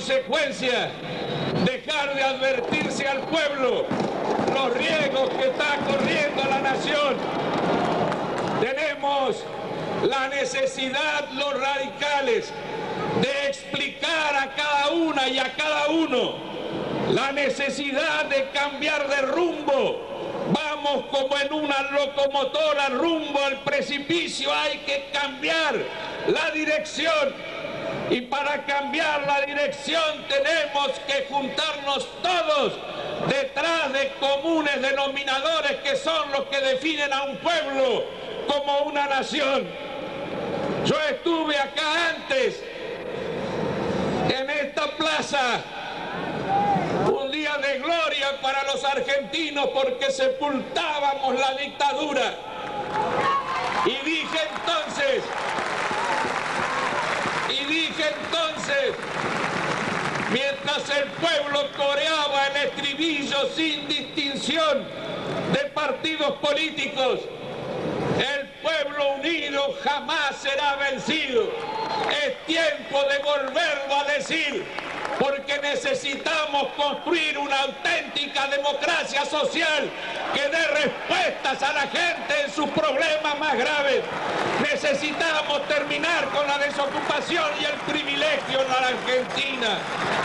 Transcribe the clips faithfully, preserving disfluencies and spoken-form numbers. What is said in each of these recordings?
consecuencia, dejar de advertirse al pueblo los riesgos que está corriendo la nación. Tenemos la necesidad, los radicales, de explicar a cada una y a cada uno la necesidad de cambiar de rumbo. Vamos como en una locomotora rumbo al precipicio, hay que cambiar la dirección. Y para cambiar la dirección tenemos que juntarnos todos detrás de comunes denominadores que son los que definen a un pueblo como una nación. Yo estuve acá antes, en esta plaza, un día de gloria para los argentinos porque sepultábamos la dictadura. Y dije entonces, y dije entonces, mientras el pueblo coreaba el estribillo sin distinción de partidos políticos, el pueblo unido jamás será vencido. Es tiempo de volverlo a decir, porque necesitamos construir una auténtica democracia social que dé respuestas a la gente en sus problemas más graves. Necesitamos terminar con la desocupación y el privilegio en la Argentina.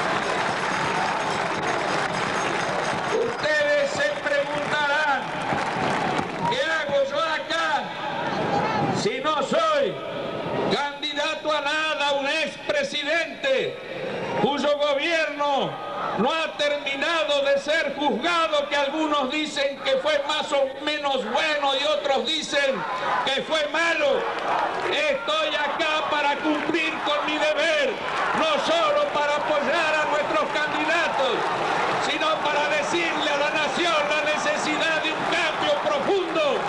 Ustedes se preguntarán, ¿qué hago yo acá si no soy candidato a nada, un expresidente cuyo gobierno no ha terminado de ser juzgado, que algunos dicen que fue más o menos bueno y otros dicen que fue malo? Estoy acá para cumplir con mi deber, no solo para apoyar a nuestros candidatos, sino para decirle a la nación la necesidad de un cambio profundo.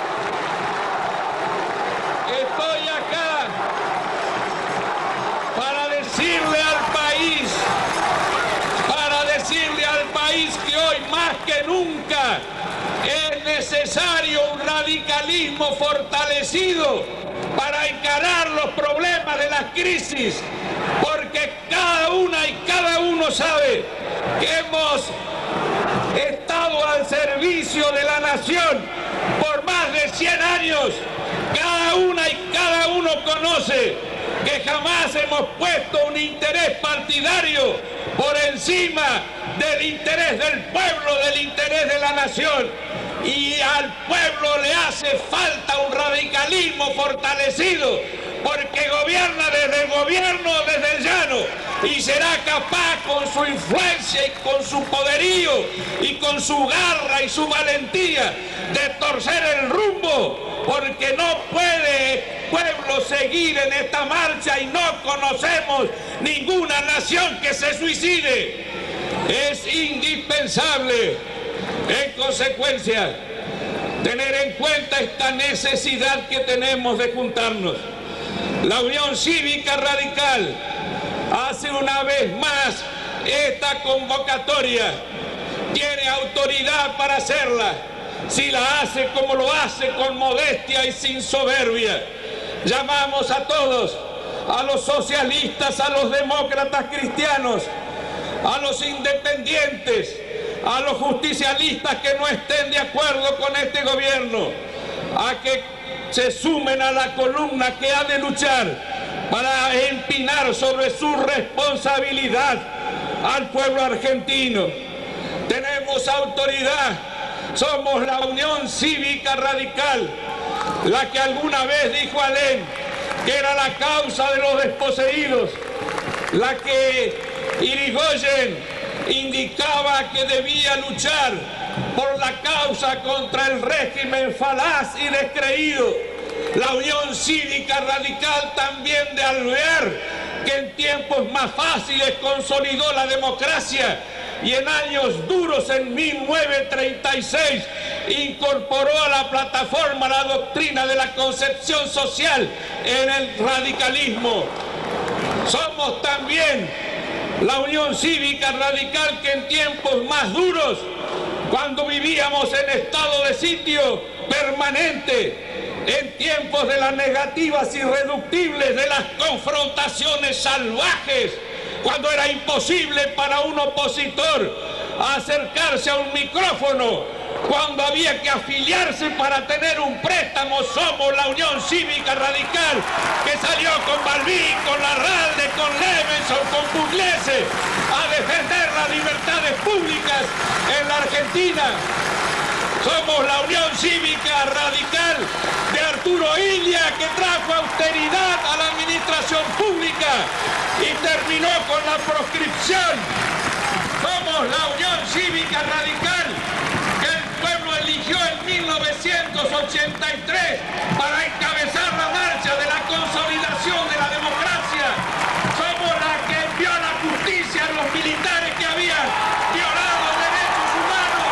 Estoy acá para decirle al país, para decirle al país que hoy más que nunca es necesario un radicalismo fortalecido para encarar los problemas de las crisis, porque cada una y cada uno sabe que hemos estado al servicio de la nación por más de cien años. Cada una y cada uno conoce que jamás hemos puesto un interés partidario por encima del interés del pueblo, del interés de la nación. Y al pueblo le hace falta un radicalismo fortalecido, porque gobierna desde el gobierno, desde el llano, y será capaz con su influencia y con su poderío y con su garra y su valentía de torcer el rumbo, porque no puede el pueblo seguir en esta marcha y no conocemos ninguna nación que se suicide. Es indispensable, en consecuencia, tener en cuenta esta necesidad que tenemos de juntarnos. La Unión Cívica Radical hace una vez más esta convocatoria, tiene autoridad para hacerla, si la hace como lo hace, con modestia y sin soberbia. Llamamos a todos, a los socialistas, a los demócratas cristianos, a los independientes, a los justicialistas que no estén de acuerdo con este gobierno, a que se sumen a la columna que ha de luchar para empinar sobre su responsabilidad al pueblo argentino. Tenemos autoridad, somos la Unión Cívica Radical, la que alguna vez dijo Alem que era la causa de los desposeídos, la que Irigoyen indicaba que debía luchar por la causa contra el régimen falaz y descreído. La Unión Cívica Radical también de Alvear, que en tiempos más fáciles consolidó la democracia y en años duros, en mil novecientos treinta y seis, incorporó a la plataforma la doctrina de la concepción social en el radicalismo. Somos también la Unión Cívica Radical que en tiempos más duros, cuando vivíamos en estado de sitio permanente, en tiempos de las negativas irreductibles, de las confrontaciones salvajes, cuando era imposible para un opositor acercarse a un micrófono, cuando había que afiliarse para tener un préstamo. Somos la Unión Cívica Radical, que salió con Balbín, con Larralde, con Levenson, con Pugliese, a defender las libertades públicas en la Argentina. Somos la Unión Cívica Radical de Arturo Illia, que trajo austeridad a la administración pública y terminó con la proscripción. Somos la Unión Cívica Radical que el pueblo eligió en mil novecientos ochenta y tres para encabezar la marcha de la consolidación de la democracia. Somos la que envió a la justicia a los militares que habían violado derechos humanos.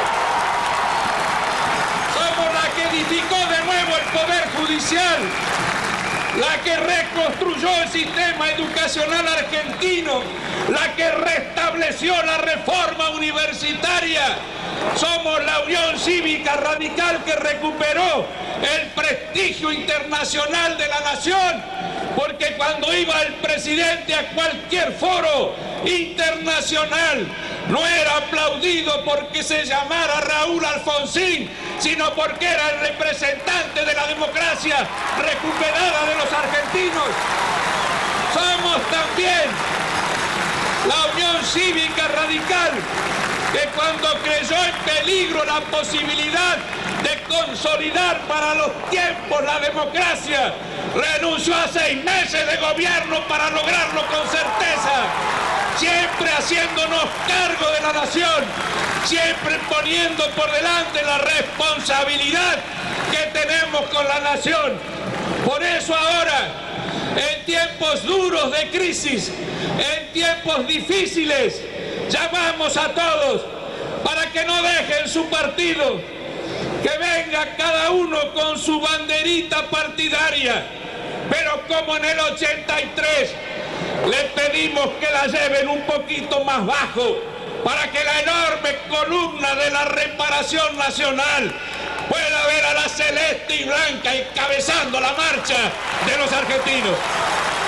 Somos la que edificó de nuevo el Poder Judicial, la que reconstruyó el sistema educacional argentino, la que restableció la reforma universitaria. Somos la Unión Cívica Radical que recuperó el prestigio internacional de la nación, porque cuando iba el presidente a cualquier foro internacional no era aplaudido porque se llamara Raúl Alfonsín, sino porque era el representante de la democracia recuperada de los argentinos. Somos también la Unión Cívica Radical que cuando creyó en peligro la posibilidad de consolidar para los tiempos la democracia, renunció a seis meses de gobierno para lograrlo con certeza, siempre haciéndonos cargo de la nación, siempre poniendo por delante la responsabilidad que tenemos con la nación. Por eso ahora, en tiempos duros de crisis, en tiempos difíciles, llamamos a todos para que no dejen su partido, que venga cada uno con su banderita partidaria, pero como en el ochenta y tres, le pedimos que la lleven un poquito más bajo para que la enorme columna de la reparación nacional pueda ver a la celeste y blanca encabezando la marcha de los argentinos.